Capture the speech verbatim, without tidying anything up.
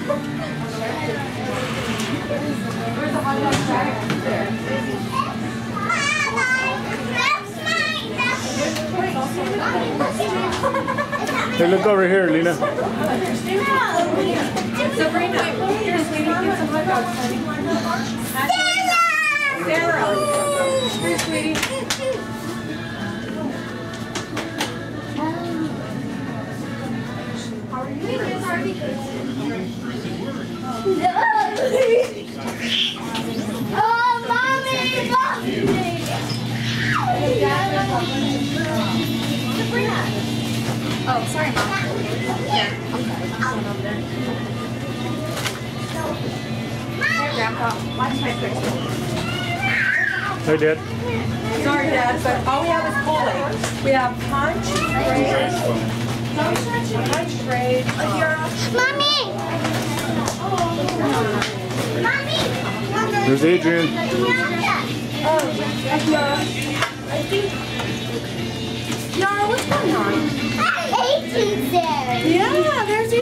Where's the hot dog bag? Hey, look over here, Lena. Sabrina, here, sweetie, get some hot dogs. Sarah! Here, sweetie. How are you? Oh, mommy! Sabrina! Oh, sorry, Mom. Yeah. Here, Grandpa. Watch my picture. Hey, Dad. Sorry, Dad, but all we have is Kool-Aid. We have punch, Grace, punch, Grace, Kiara. Mommy! Mommy! There's Adrian. Oh, Kiara. I think. Kiara, what's going on? Adrian's there! Yeah,